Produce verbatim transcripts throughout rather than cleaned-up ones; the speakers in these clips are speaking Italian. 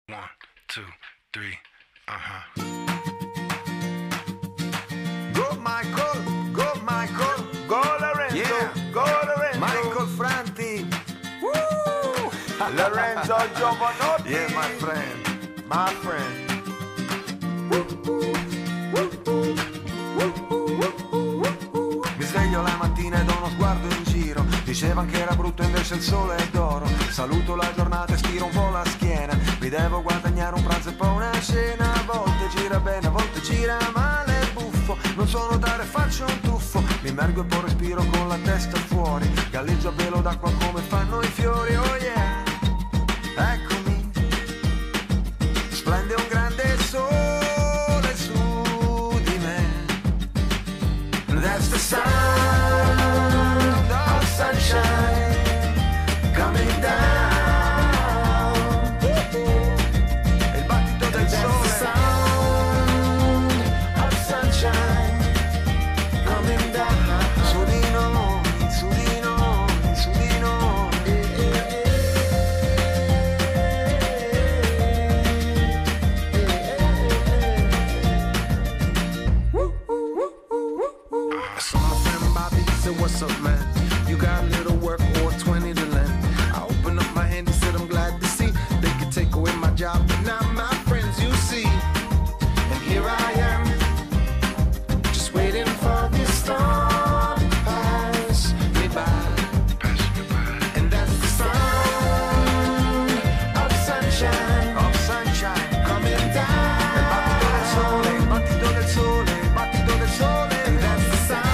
One, two, three, uh-huh. Go Michael, go Michael, go Lorenzo, yeah. Go Lorenzo. Michael Franti. Woo! Lorenzo Giovanotti. Yeah, my friend, my friend. Mi sveglio la mattina e do uno sguardo in giro. Dicevano che era brutto, invece il sole è d'oro. Saluto la giornata e stiro un po' la schiena. Mi devo guadagnare un pranzo e poi una cena. A volte gira bene, a volte gira male, è buffo. Non so nuotare, faccio un tuffo. Mi immergo e poi respiro con la testa fuori. Galleggio a velo d'acqua come fanno i fiori. Oh yeah, eccomi. Splende un grande sole su di me. That's the sound of sunshine coming down. Il battito del sole. Sound of sunshine coming down. Su di noi, su di noi, su di noi. So my friend Bobby said, what's up, man? You got a little work or twenty to lend. I opened up my hand and said, I'm glad to see they could take away my job, but not my friends, you see. And here I am, just waiting for this storm to pass me by. And that's the sound of sunshine, of sunshine coming down. Il battito del sole, il battito del sole, il battito del sole. And that's the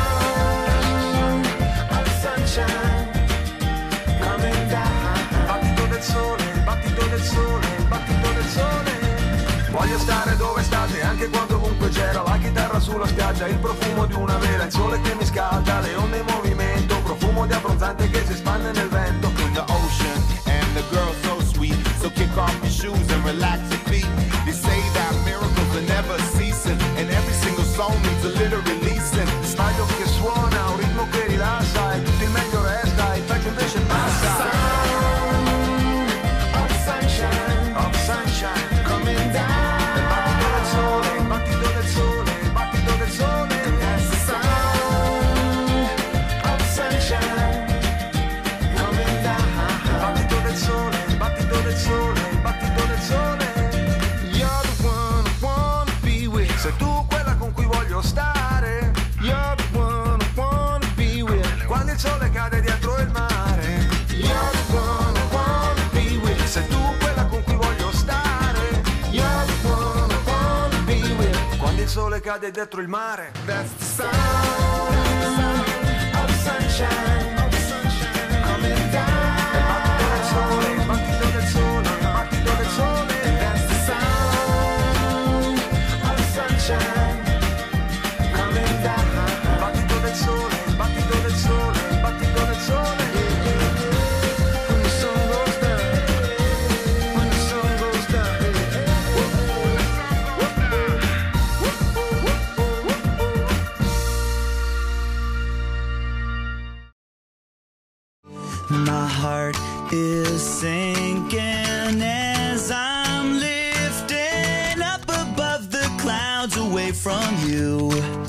sound of sunshine coming down. Il battito del sole, il battito del sole, il battito del sole. Voglio stare dove state, anche quando ovunque c'era la chitarra sulla spiaggia, il profumo di una vela, il sole che mi scalda, le onde in movimento, profumo di abbronzante che si espande nel vento. In the ocean, and the girl so sweet. So kick off your shoes and relax your feet. They say that miracles are never ceasing, and every single song needs a little releasing. Sbaglio che suona, un ritmo che rilassa, e tutto il meglio resta, il peggio invece passa. Sound of sunshine, Of sunshine, coming down. il battito del sole, il battito del sole, il battito del sole. That's the sound of sunshine coming down. Il battito del sole, il battito del sole, il battito del sole. You're the one I wanna be with. Sei tu quella con cui voglio stare, You're the one I wanna be with. quando il sole cade dietro il mare. You're the one I wanna be with. Sei tu quella con cui voglio stare, You're the one I wanna be with. quando il sole cade dietro il mare. That's the sound of sunshine coming down. Il battito del sole, il battito del sole, il battito del sole. That's the sound of sunshine coming down. Il battito del sole, il battito del sole, il battito del sole. When the sun goes down, when the sun goes down. My heart is sinking as I'm lifting up above the clouds away from you.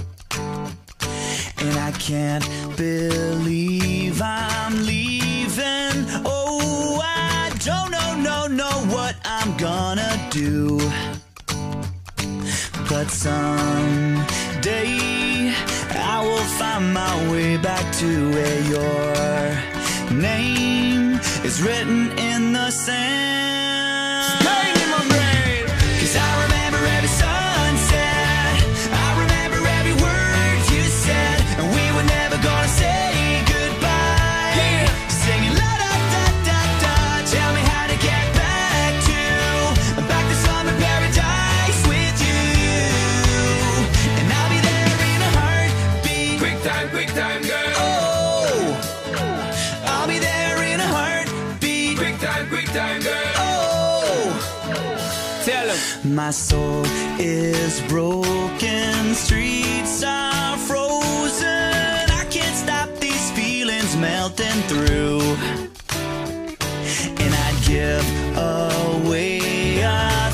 And I can't believe I'm leaving. Oh, I don't know, no, know what I'm gonna do. But someday I will find my way back to where your name is written in the sand. Staying in my brain. 'Cause I remember every sunset, I remember every word you said, and we were never gonna say goodbye. Yeah. Singing la da da da da, tell me how to get back to, back to summer paradise with you. And I'll be there in a heartbeat. Quick time, quick time, girl. Oh, I'll be there in a heartbeat. Quick time, quick time, girl. Oh, Tell 'em. my soul is broken, streets are frozen. I can't stop these feelings melting through. And I'd give away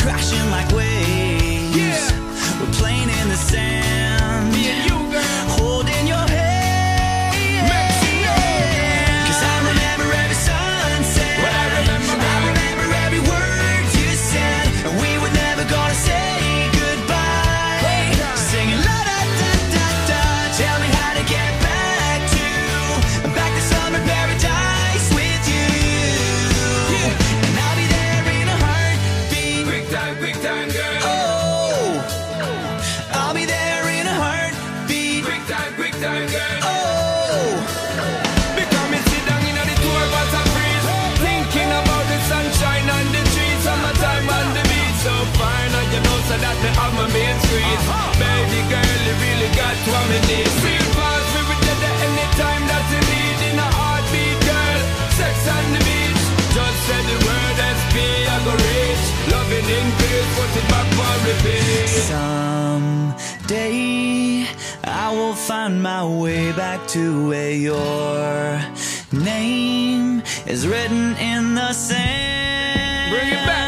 crashing like waves. Yeah. We're playing in the sand. Me and you, girl. Holding your hand. Mexico. 'Cause I remember every sunset. What I remember, I remember every word you said. And we were never gonna say goodbye. Singing la da da da da. Tell me how to get back to back to summer paradise with you. And I'll be there in a heartbeat. Quick time, quick time, girl. Oh, I'll be there in a heartbeat. Quick time, quick time, girl. Oh, Because me sit down in the tour bus and freeze, thinking about the sunshine and the trees, summertime on the beach. So fine, and you know so that me have my main squeeze. Baby girl, you really got what me need. Real fast, we will get there anytime that you need. In a heartbeat, girl, sex on the beach. Just say the word S P, I go reach. Loving in peace, put it back for repeat. someday I will find my way back to where your name is written in the sand. Bring it back.